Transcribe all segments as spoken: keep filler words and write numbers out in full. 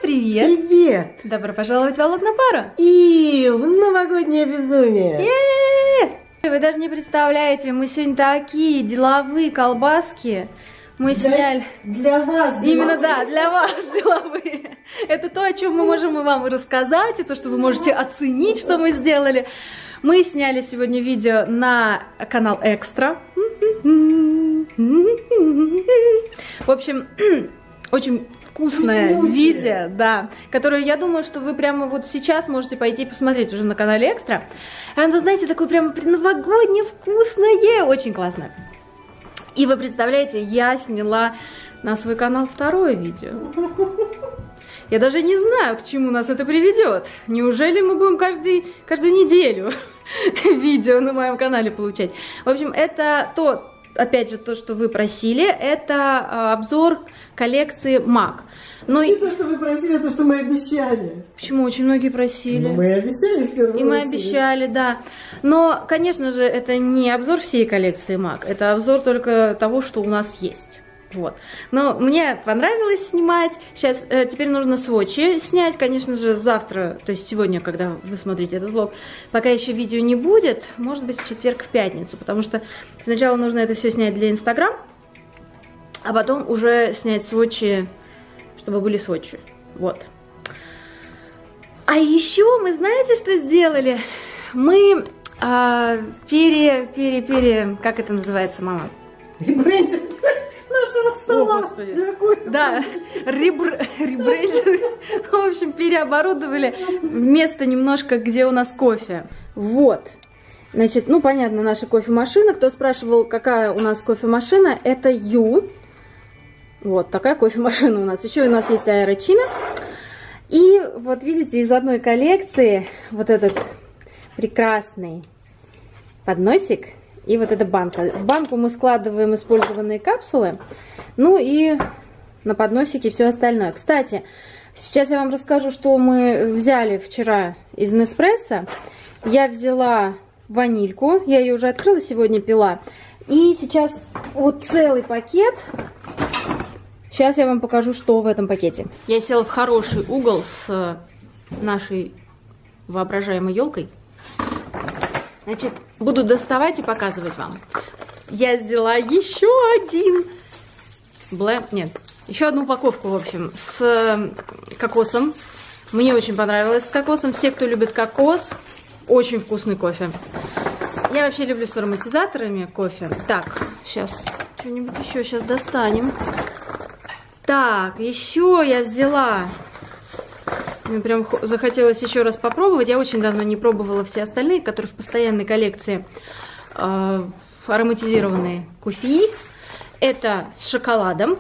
привет! Привет! Добро пожаловать в Алок на пару! И в новогоднее безумие! Е-е-е! Вы даже не представляете, мы сегодня такие деловые колбаски. Мы для, сняли... Для вас деловые. Именно, да, для вас деловые. Это то, о чем мы можем вам и рассказать, и то, что вы можете оценить, что мы сделали. Мы сняли сегодня видео на канал Экстра. В общем, очень вкусное видео, да, которое, я думаю, что вы прямо вот сейчас можете пойти посмотреть уже на канале Экстра. Оно, знаете, такое прямо предновогоднее, вкусное, очень классно. И вы представляете, я сняла на свой канал второе видео. Я даже не знаю, к чему нас это приведет. Неужели мы будем каждый, каждую неделю видео на моем канале получать? В общем, это то, опять же, то, что вы просили, это обзор коллекции мак. Но не то, что вы просили, а то, что мы обещали. Почему? Очень многие просили. Но мы обещали в первую И мы очередь. обещали, да. Но, конечно же, это не обзор всей коллекции мак, это обзор только того, что у нас есть. Вот. Но мне понравилось снимать. Сейчас, э, теперь нужно сводчи снять, конечно же, завтра, то есть сегодня, когда вы смотрите этот влог, пока еще видео не будет, может быть, в четверг, в пятницу, потому что сначала нужно это все снять для Инстаграм, а потом уже снять сводчи, чтобы были сводчи. Вот. А еще мы, знаете, что сделали? Мы а, пере, пере, пере, как это называется, мама? Ребрендинг нашего стола. О, Господи. Для кофе. Да, ребр... ребрендинг. В общем, переоборудовали место немножко, где у нас кофе. Вот. Значит, ну, понятно, наша кофемашина. Кто спрашивал, какая у нас кофемашина, это Ю. Вот такая кофемашина у нас. Еще у нас есть аэрочина. И вот видите, из одной коллекции вот этот прекрасный подносик и вот эта банка. В банку мы складываем использованные капсулы. Ну и на подносике все остальное. Кстати, сейчас я вам расскажу, что мы взяли вчера из Неспрессо. Я взяла ванильку. Я ее уже открыла, сегодня пила. И сейчас вот целый пакет. Сейчас я вам покажу, что в этом пакете. Я села в хороший угол с нашей воображаемой елкой. Значит, буду доставать и показывать вам. Я взяла еще один бленд, нет, еще одну упаковку, в общем, с кокосом. Мне очень понравилось с кокосом. Все, кто любит кокос, очень вкусный кофе. Я вообще люблю с ароматизаторами кофе. Так, сейчас что-нибудь еще сейчас достанем. Так, еще я взяла, мне прям захотелось еще раз попробовать, я очень давно не пробовала все остальные, которые в постоянной коллекции, э, ароматизированные кофе. Это с шоколадом.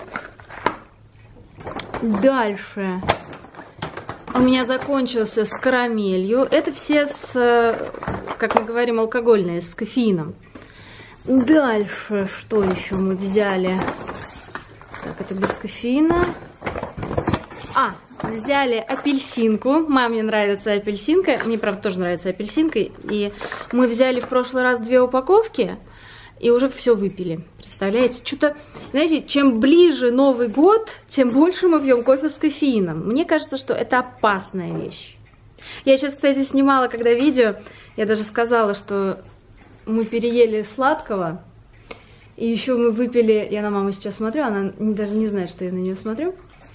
Дальше у меня закончился с карамелью. Это все с, как мы говорим, алкогольные, с кофеином. Дальше, что еще мы взяли? Так, это без кофеина. А, взяли апельсинку. Маме нравится апельсинка. Мне, правда, тоже нравится апельсинка. И мы взяли в прошлый раз две упаковки. И уже все выпили. Представляете? Что-то, знаете, чем ближе Новый год, тем больше мы пьем кофе с кофеином. Мне кажется, что это опасная вещь. Я сейчас, кстати, снимала, когда видео, я даже сказала, что мы переели сладкого. И еще мы выпили, я на маму сейчас смотрю, она даже не знает, что я на нее смотрю.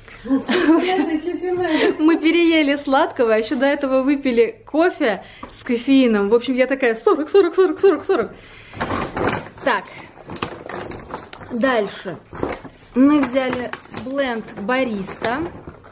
Мы переели сладкого, а еще до этого выпили кофе с кофеином. В общем, я такая сорок, сорок, сорок, сорок, сорок. Так, дальше. Мы взяли бленд Бариста.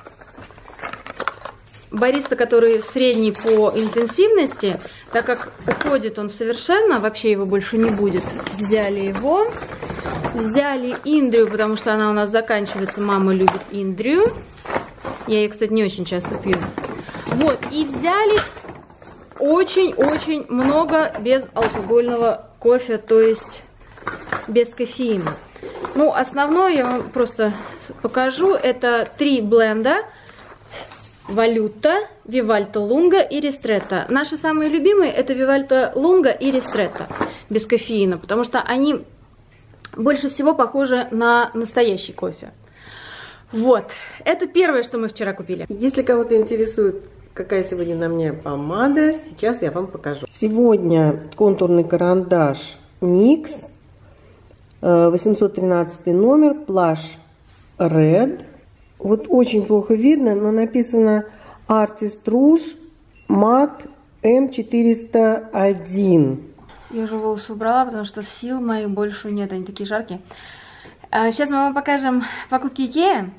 Бариста, который средний по интенсивности, так как уходит он совершенно, вообще его больше не будет. Взяли его. Взяли Индрию, потому что она у нас заканчивается. Мама любит Индрию. Я ее, кстати, не очень часто пью. Вот, и взяли очень-очень много безалкогольного кофе, то есть без кофеина. Ну, основное я вам просто покажу. Это три бленда. Валюта, Вивальто Лунга и Ристретто. Наши самые любимые это Вивальто Лунга и Ристретто без кофеина, потому что они больше всего похожи на настоящий кофе. Вот, это первое, что мы вчера купили. Если кого-то интересует, какая сегодня на мне помада, сейчас я вам покажу. Сегодня контурный карандаш никс, восемьсот тринадцатый номер, Plush Red. Вот очень плохо видно, но написано Artist Rouge Matte эм четыреста один. Я уже волосы убрала, потому что сил моих больше нет, они такие жаркие. Сейчас мы вам покажем покупки Икеа.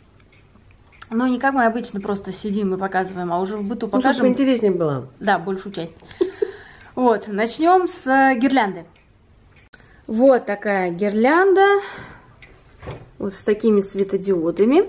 Но не как мы обычно просто сидим и показываем, а уже в быту покажем. Ну, чтобы поинтереснее было. Да, большую часть. Вот, начнем с гирлянды. Вот такая гирлянда. Вот с такими светодиодами.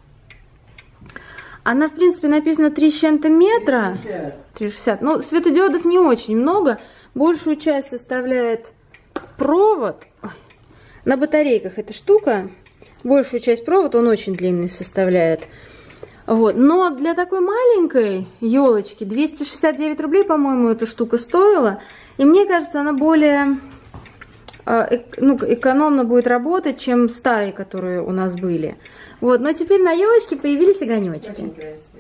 Она, в принципе, написана три с чем-то метра. три шестьдесят. Ну, светодиодов не очень много. Большую часть составляет провод. Ой. На батарейках эта штука. Большую часть провод он очень длинный составляет. Вот. Но для такой маленькой елочки двести шестьдесят девять рублей, по-моему, эта штука стоила. И мне кажется, она более э, ну, экономно будет работать, чем старые, которые у нас были. Вот. Но теперь на елочке появились огонечки.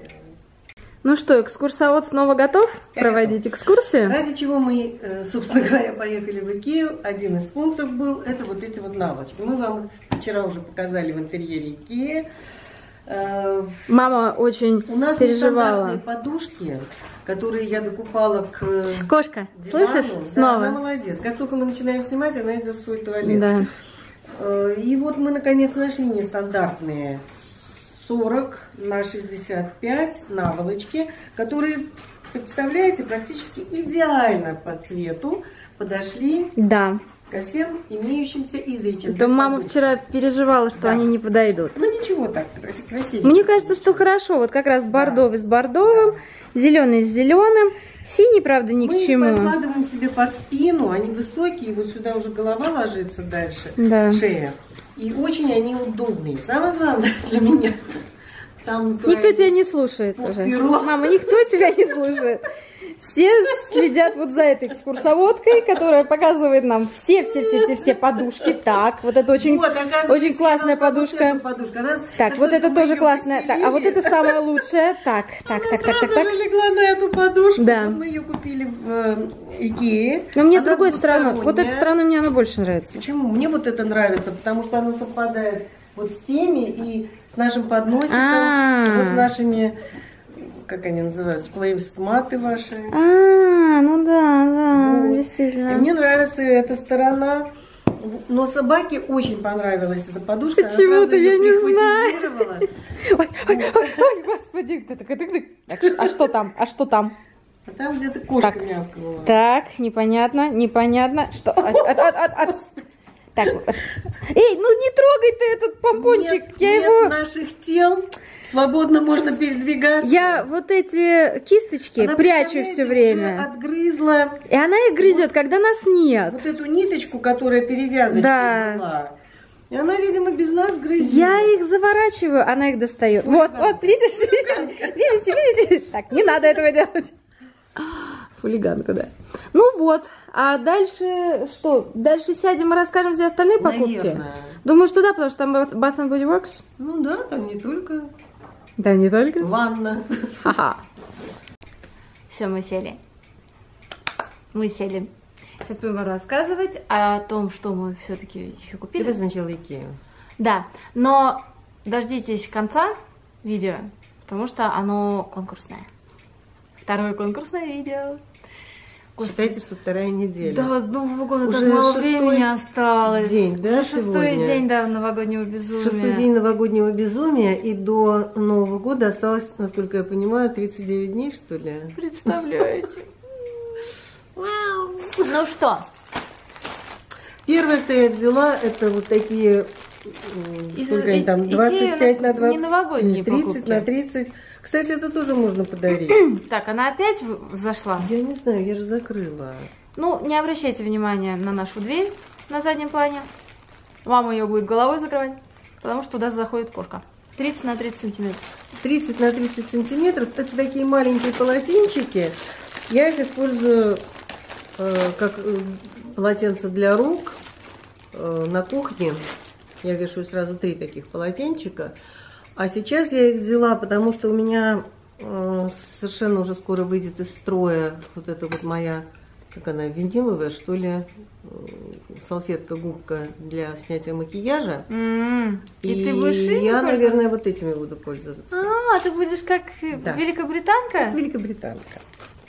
Ну что, экскурсовод снова готов проводить экскурсию? Ради чего мы, собственно говоря, поехали в Икею. Один из пунктов был, это вот эти вот наволочки. Мы вам их вчера уже показали в интерьере Икеи. Мама очень У нас переживала. нестандартные подушки, которые я докупала к Кошка, дивану. слышишь? Да, Снова. она молодец. Как только мы начинаем снимать, она идет в свой туалет. Да. И вот мы наконец нашли нестандартные сорок на шестьдесят пять наволочки, которые, представляете, практически идеально по цвету подошли Да. ко всем имеющимся изреченным. То мама вчера переживала, что Да. они не подойдут. Ну ничего, так красиво. Мне кажется, что хорошо. Вот как раз бордовый с бордовым, зеленый с зеленым, синий, правда, ни мы к чему. их подкладываем себе под спину, они высокие, вот сюда уже голова ложится дальше, Да. шея. И очень они удобные. Самое главное для меня, там Никто тебя не слушает Вот уже. перо. Мама, никто тебя не слушает. Все следят вот за этой экскурсоводкой, которая показывает нам все-все-все-все-все подушки. Так, вот это очень, Вот, оказывается, очень классная должна быть подушка. эта подушка. Она- Так, она вот это мы тоже её классная. Так, а вот купили. это самая лучшая. Так, так, так, так, так, так. Она легла на эту подушку. Да. Мы ее купили в э, Икее. Но мне Она другой стороной. Вот эта двусторонняя. сторона мне она больше нравится. Почему? Мне вот это нравится, потому что оно совпадает вот с теми и с нашим подносиком, А. вот с нашими, как они называются, плеймстматы ваши. А, ну да, да, Вот. И действительно. мне нравится эта сторона. Но собаке очень понравилась эта подушка. Она Почему-то сразу её я не знаю. прихватизировала. Ой, ой, ой, ой, господи. Так, а что там? А что там? А там где-то кошка Так. мявкнула. Так, непонятно, непонятно. Что? От, от, от, от, от. Так, вот. Эй, ну не трогай ты этот помпончик. Нет, я нет его... наших тел. Свободно можно передвигаться. Я вот эти кисточки Она, прячу представляете, все уже время. отгрызла И она их грызет, когда нас нет. вот эту ниточку, которая перевязочка Да. была. И она, видимо, без нас грызет. Я их заворачиваю, она их достает. Вот, вот, видишь, видите, видите, видите? Так, не надо этого делать. Хулиганка, да. Ну вот, а дальше что? Дальше сядем и расскажем все остальные покупки? Наверное. Думаю, что да, потому что там Bath and Body Works. Ну да, там не только Да, не только. ванна. Ха-ха. Все, мы сели. Мы сели. Сейчас будем рассказывать о том, что мы все-таки еще купили. Или сначала Икею. Да, но дождитесь конца видео, потому что оно конкурсное. Второе конкурсное видео. Считайте, что вторая неделя. Да, с Нового года Уже так мало шестой времени осталось. день, да, Уже шестой сегодня? день, да, новогоднего безумия. Шестой день новогоднего безумия, и до Нового года осталось, насколько я понимаю, тридцать девять дней, что ли? Представляете? Ну что? Первое, что я взяла, это вот такие, Из- сколько они там, Икея двадцать пять у нас на двадцать, не новогодние тридцать покупки. на тридцать. Кстати, это тоже можно подарить. Так, она опять в- зашла. Я не знаю, я же закрыла. Ну, не обращайте внимания на нашу дверь на заднем плане. Мама ее будет головой закрывать, потому что туда заходит кошка. тридцать на тридцать сантиметров. тридцать на тридцать сантиметров, это такие маленькие полотенчики. Я их использую э, как э, полотенце для рук э, на кухне. Я вешаю сразу три таких полотенчика. А сейчас я их взяла, потому что у меня э, совершенно уже скоро выйдет из строя вот эта вот моя, как она, виниловая, что ли, салфетка-губка для снятия макияжа. Mm-hmm. И, и ты будешь я, наверное, вот этими буду пользоваться. А, ты будешь как да. великобританка? Как великобританка.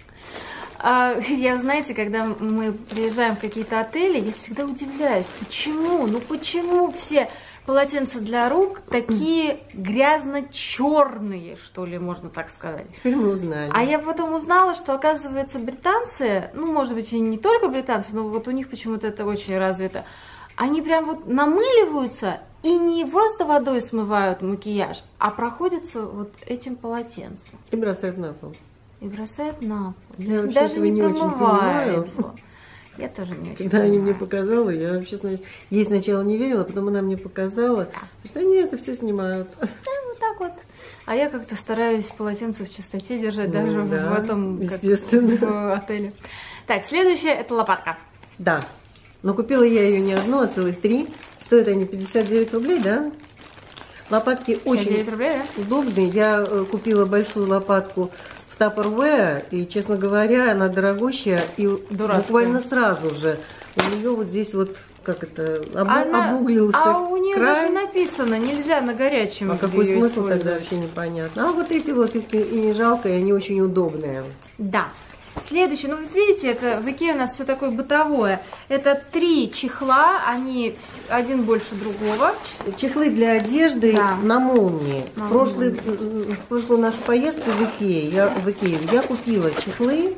А, я, знаете, когда мы приезжаем в какие-то отели, я всегда удивляюсь, почему, ну почему все полотенца для рук такие грязно-черные, что ли, можно так сказать. Теперь мы узнали. А я потом узнала, что, оказывается, британцы, ну, может быть, и не только британцы, но вот у них почему-то это очень развито, они прям вот намыливаются и не просто водой смывают макияж, а проходятся вот этим полотенцем. И бросают на пол. И бросают на пол. Я вообще даже не, не промывая его. Я тоже не очень Когда понимаю. они мне показала, я вообще ей сначала не верила, потом она мне показала, да. что они это все снимают. Да, вот так вот. А я как-то стараюсь полотенце в чистоте держать, ну, даже да, в этом естественно. Как, в отеле. Так, следующее это лопатка. Да. Но купила я ее не одну, а целых три. Стоят они пятьдесят девять рублей, да? Лопатки очень рублей, да? удобные. Я купила большую лопатку в Tupperware, и, честно говоря, она дорогущая, и Дурацкая. Буквально сразу же у нее вот здесь вот, как это, об, она, обуглился А у нее край. Даже написано, нельзя на горячем. А какой смысл тогда вообще непонятно. А вот эти вот, их и не жалко, и они очень удобные. Да. Следующее, ну вот видите, это в Икее у нас все такое бытовое. Это три чехла, они один больше другого. Чехлы для одежды да. на молнии. На в, прошлый, в прошлую нашу поездку в Икее, я, в Икее я купила чехлы.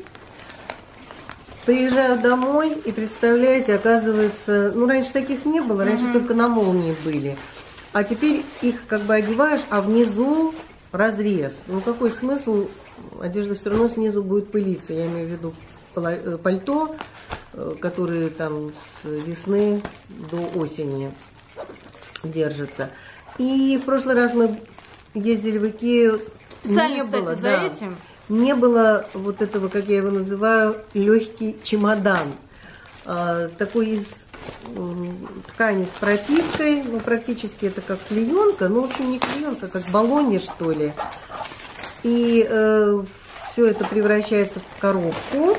Приезжаю домой и, представляете, оказывается, ну раньше таких не было, раньше угу. только на молнии были. А теперь их как бы одеваешь, а внизу разрез. Ну какой смысл? Одежда все равно снизу будет пылиться. Я имею в виду пальто, которые там с весны до осени держатся. И в прошлый раз мы ездили в Икею. Специально, не кстати, было, за да, этим. Не было вот этого, как я его называю, легкий чемодан. А, такой из ткани с пропиткой. Ну, практически это как клеенка. Ну, в общем, не клеенка, как баллоне, что ли. И э, все это превращается в коробку.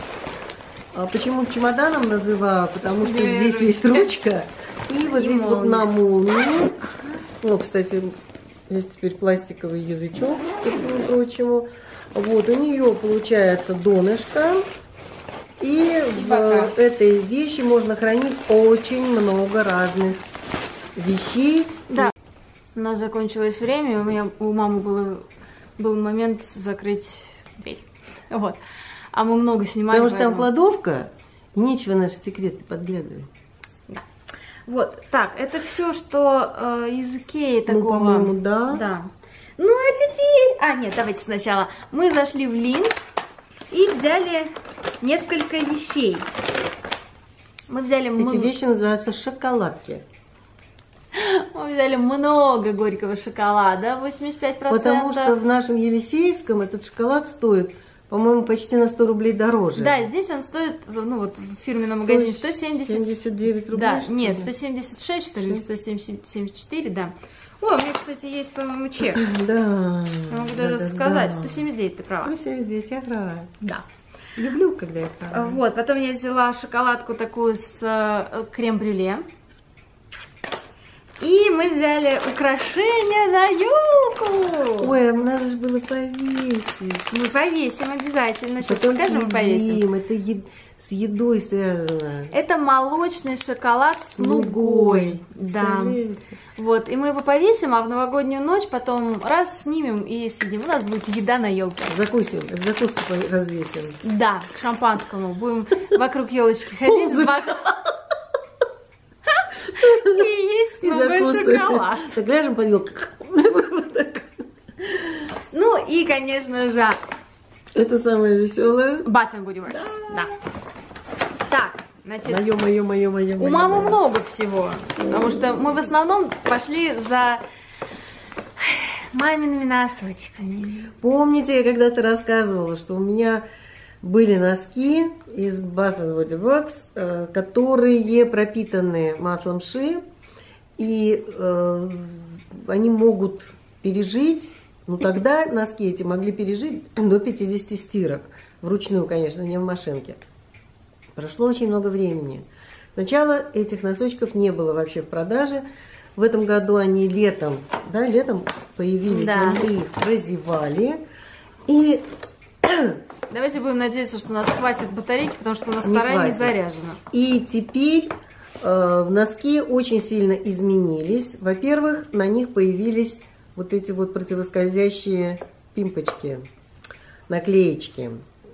А почему чемоданом называю? Потому что Две здесь ручки. Есть ручка. И вот и здесь молния. Вот на молнию. Ну, кстати, здесь теперь пластиковый язычок, ко всему прочему. Вот, у нее получается донышко. И в этой вещи можно хранить очень много разных вещей. Да. У нас закончилось время, у меня у мамы было... был момент закрыть дверь. Вот. А мы много снимали. Потому что поэтому... там кладовка, и нечего наши секреты подглядывать. Да. Вот. Так, это все, что э, из Икеи такого. Ну, по-моему, да. Да. Ну, а теперь... А, нет, давайте сначала. Мы зашли в Линк и взяли несколько вещей. Мы взяли... Эти вещи называются шоколадки. Мы взяли много горького шоколада, восемьдесят пять процентов. Потому что в нашем Елисеевском этот шоколад стоит, по-моему, почти на сто рублей дороже. Да, здесь он стоит, ну вот в фирменном магазине сто семьдесят девять рублей. Да, нет, сто семьдесят шесть, что ли, сто семьдесят четыре, да. О, у меня, кстати, есть, по-моему, чек. Да. Я могу даже да, сказать, да. сто семьдесят девять, ты права. сто семьдесят девять, я права. Да. Люблю, когда я права. Вот, потом я взяла шоколадку такую с э, крем-брюле. И мы взяли украшения на елку. Ой, надо же было повесить. Мы повесим обязательно. Сейчас Потом покажем, повесим. Это ед... с едой связано. Это молочный шоколад с нугой. Да. Вот, и мы его повесим, а в новогоднюю ночь потом раз снимем и съедим. У нас будет еда на елке. Закусим, закуску развесим. Да, к шампанскому. Будем вокруг елочки ходить с бокалом. И есть новый шоколад. Ляжем под елку. Ну и, конечно же... Это самое веселое. Bath and Body Works, да. Так, значит... Мое, мое, мое, мое. У мамы много всего. Потому что мы в основном пошли за мамиными носочками. Помните, я когда-то рассказывала, что у меня... были носки из Bath and Body Works, которые пропитаны маслом ши, и э, они могут пережить, ну тогда носки эти могли пережить до пятидесяти стирок. Вручную, конечно, не в машинке. Прошло очень много времени. Сначала этих носочков не было вообще в продаже. В этом году они летом, да, летом появились, да. мы их прозевали. И давайте будем надеяться, что у нас хватит батарейки, потому что у нас не вторая хватит. не заряжена. И теперь э, носки очень сильно изменились. Во-первых, на них появились вот эти вот противоскользящие пимпочки, наклеечки.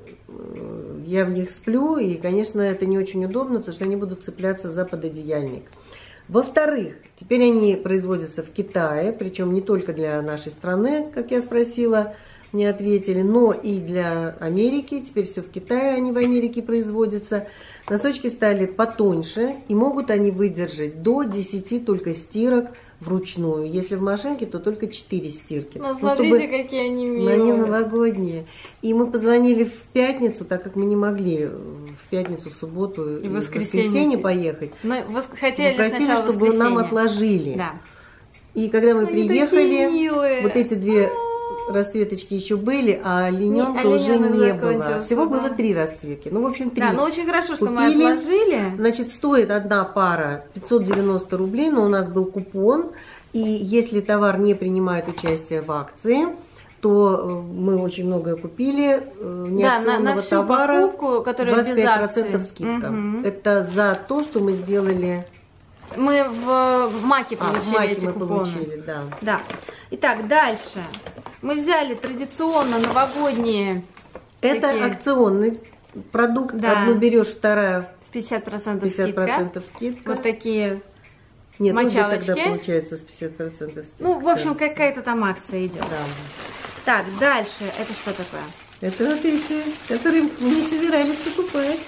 Я в них сплю, и, конечно, это не очень удобно, потому что они будут цепляться за пододеяльник. Во-вторых, теперь они производятся в Китае, причем не только для нашей страны, как я спросила, мне ответили, но и для Америки. Теперь все в Китае, они в Америке производятся. Носочки стали потоньше, и могут они выдержать до десяти только стирок вручную. Если в машинке, то только четыре стирки. Ну, смотрите, чтобы... какие они милые. Они новогодние. И мы позвонили в пятницу, так как мы не могли в пятницу, в субботу и, и в воскресенье, воскресенье поехать. Мы вос... хотели попросили, сначала чтобы нам отложили. Да. И когда мы они приехали, вот эти две расцветочки еще были, а линенка не, уже не было. Всего да. было три расцветки. Ну, в общем, три. Да, но очень хорошо, что купили. мы отложили. Значит, стоит одна пара пятьсот девяносто рублей, но у нас был купон. И если товар не принимает участие в акции, то мы очень многое купили. Неакционного да, на, на всю товара покупку, которая двадцать пять процентов без акции. скидка. Угу. Это за то, что мы сделали... Мы в, в Маке получили а, в Маке эти мы купоны. Получили, да. Да. Итак, дальше. Мы взяли традиционно новогодние... Это такие... акционный продукт. Да. Одну берешь, вторая... С пятьдесят процентов, пятьдесят процентов скидка. скидка. Вот такие Нет, мочалочки. Нет, тогда получается с пятьдесят процентов скидка. Ну, в общем, какая-то там акция идет. Да. Так, дальше. Это что такое? Это вот эти, которые мы не собирались покупать.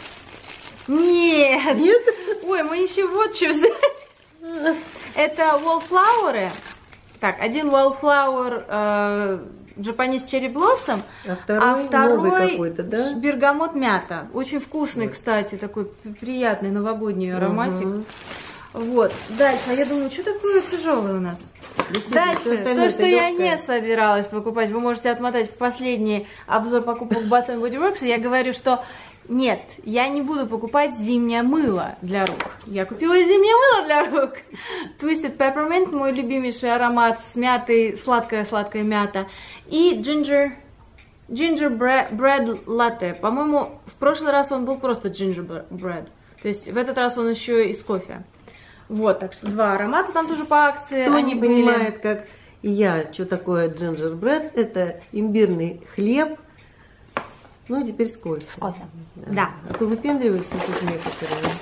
Нет. Нет? Ой, мы еще вот что взяли. Это wallflower. Так, один wallflower э, Japanese Cherry Blossom, а второй, а второй какой-то, да? бергамот мята. Очень вкусный, вот. Кстати, такой приятный новогодний ароматик. Угу. Вот. Дальше, а я думаю, что такое тяжелое у нас? Дальше, то, что я не собиралась покупать, вы можете отмотать в последний обзор покупок Bath and Body Works. Я говорю, что нет, я не буду покупать зимнее мыло для рук. Я купила зимнее мыло для рук. Twisted Peppermint, мой любимейший аромат с мятой, сладкая-сладкая мята. И Ginger, ginger Bread Latte. По-моему, в прошлый раз он был просто Ginger Bread. То есть в этот раз он еще из кофе. Вот, так что два аромата там тоже по акции. Кто они не были... понимает, как и я, что такое Ginger Bread, это имбирный хлеб. Ну, теперь с кофе. С кофе, да. да. А то выпендриваются тут некоторые.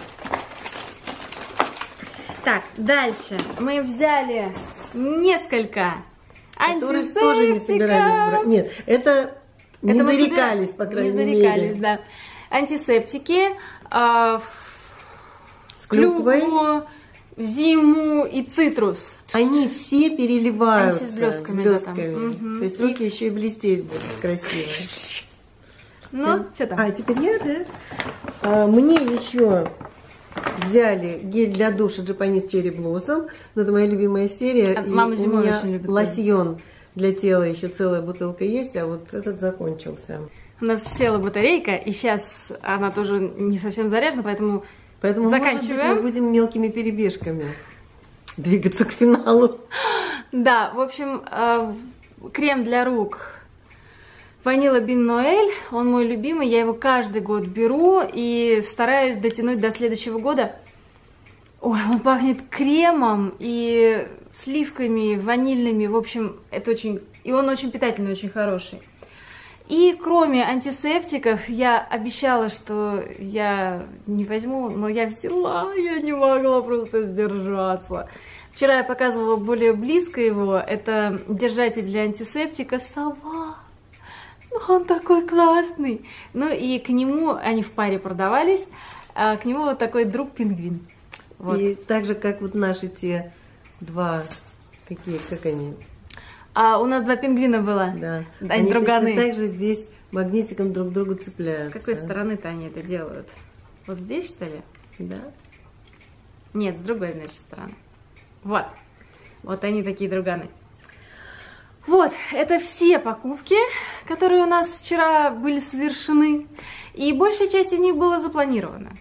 Так, дальше мы взяли несколько антисептиков. Тоже не собирались брать. Нет, это не это зарекались, собира... по крайней мере. Не зарекались, мере. Да. Антисептики, э, с клюквой, клюкву, зиму и цитрус. Они все переливаются. Они с блестками. С блестками. Да, там. То есть руки еще и блестеть будут красиво. Ну, что там? А, теперь я, да? А, мне еще взяли гель для душа Japanese Cherry Blossom. Это моя любимая серия. А, мама зимой очень любит. Лосьон для тела еще целая бутылка есть, а вот этот закончился. У нас села батарейка, и сейчас она тоже не совсем заряжена, поэтому, поэтому заканчиваем. Может быть, мы будем мелкими перебежками двигаться к финалу. Да, в общем, э, крем для рук Vanilla Bean Noel, он мой любимый, я его каждый год беру и стараюсь дотянуть до следующего года. Ой, он пахнет кремом и сливками ванильными, в общем, это очень... И он очень питательный, очень хороший. И кроме антисептиков, я обещала, что я не возьму, но я взяла, я не могла просто сдержаться. Вчера я показывала более близко его, это держатель для антисептика «Сова». Ну, он такой классный. Ну и к нему, они в паре продавались, а к нему вот такой друг-пингвин. Вот. И так же, как вот наши те два, какие, как они? А у нас два пингвина было. Да. Они, они друганы. Также здесь магнитиком друг к другу цепляются. С какой стороны-то они это делают? Вот здесь, что ли? Да. Нет, с другой, значит, стороны. Вот. Вот они такие друганы. Вот, это все покупки, которые у нас вчера были совершены, и большая часть из них была запланирована.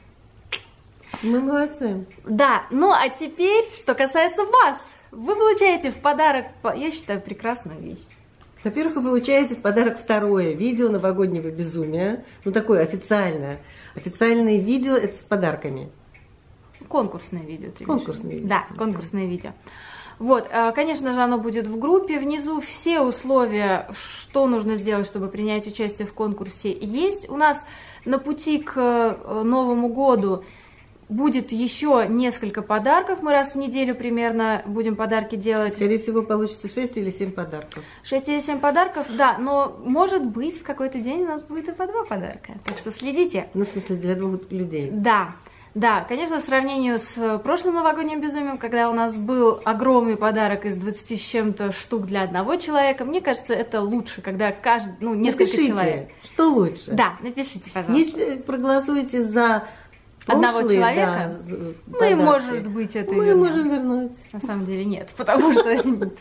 Мы молодцы. Да, ну а теперь, что касается вас. Вы получаете в подарок, я считаю, прекрасную вещь. Во-первых, вы получаете в подарок второе видео новогоднего безумия. Ну, такое официальное. Официальное видео это с подарками. Конкурсное видео. Конкурсное видео. Да, конкурсное видео. Вот, конечно же, оно будет в группе. Внизу все условия, что нужно сделать, чтобы принять участие в конкурсе, есть. У нас на пути к Новому году будет еще несколько подарков. Мы раз в неделю примерно будем подарки делать. Скорее всего, получится шесть или семь подарков. шесть или семь подарков, да. Но, может быть, в какой-то день у нас будет и по два подарка. Так что следите. Ну, в смысле, для двух людей. Да. Да, конечно, в сравнении с прошлым новогодним безумием, когда у нас был огромный подарок из двадцати с чем-то штук для одного человека, мне кажется, это лучше, когда каждый, ну, несколько напишите, человек. Что лучше. Да, напишите, пожалуйста. Если проголосуете за одного прошлые, человека, да, мы, подарки, может быть, это мы вернем. можем вернуть. На самом деле нет, потому что...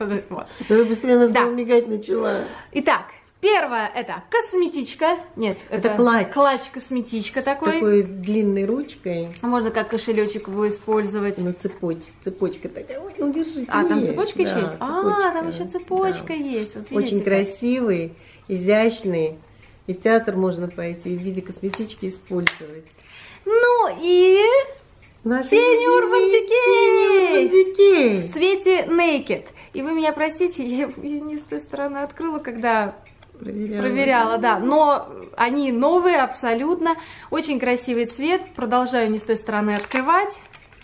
Вы быстрее нас Да. мигать начала. Итак, первое это косметичка. Нет, Это клатч. Клатч-косметичка С такой. такой длинной ручкой. Можно как кошелечек его использовать. Ну, цепочка, цепочка такая. Ой, ну, держите. А, там есть. цепочка Да, еще есть? цепочка. А, там еще цепочка Да. есть. Вот Очень видите, красивый, изящный. И в театр можно пойти в виде косметички использовать. Ну и Наши тени Urban Decay. Decay в цвете Naked. И вы меня простите, я ее не с той стороны открыла, когда Проверяла. проверяла, да. Но они новые абсолютно. Очень красивый цвет. Продолжаю не с той стороны открывать.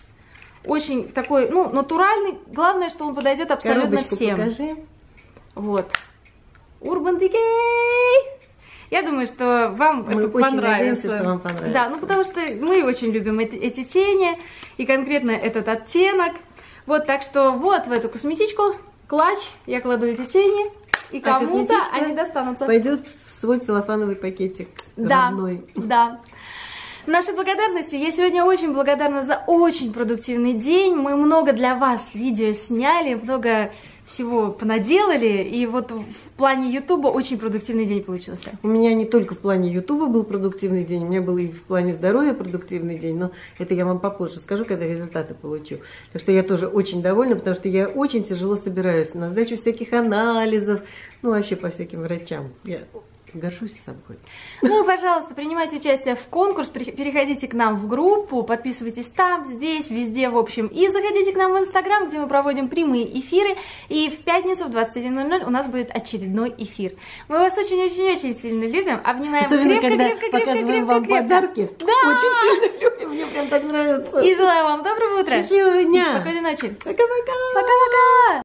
Очень такой, ну, натуральный. Главное, что он подойдет абсолютно Коробочку всем. покажи. Вот. Urban Decay. Я думаю, что вам Мы это очень понравится. надеемся, что вам понравится. Да, ну потому что мы очень любим эти, эти тени, и конкретно этот оттенок. Вот, так что вот в эту косметичку, клатч, я кладу эти тени, и А кому-то косметичка они достанутся. Пойдет в свой целлофановый пакетик. Да, родной. да. Наши благодарности. Я сегодня очень благодарна за очень продуктивный день. Мы много для вас видео сняли, много всего понаделали. И вот в плане Ютуба очень продуктивный день получился. У меня не только в плане Ютуба был продуктивный день, у меня был и в плане здоровья продуктивный день, но это я вам попозже скажу, когда результаты получу. Так что я тоже очень довольна, потому что я очень тяжело собираюсь на сдачу всяких анализов, ну вообще по всяким врачам. Я горжусь собой. Ну и, пожалуйста, принимайте участие в конкурс, переходите к нам в группу, подписывайтесь там, здесь, везде, в общем. И заходите к нам в Инстаграм, где мы проводим прямые эфиры. И в пятницу в двадцать один ноль ноль у нас будет очередной эфир. Мы вас очень-очень-очень сильно любим, обнимаем Особенно, крепко, когда крепко, крепко, показываем крепко, вам крепко. подарки. Да! Очень сильно любим, мне прям так нравится. И желаю вам доброго утра. Счастливого дня. И спокойной ночи. Пока-пока. Пока-пока.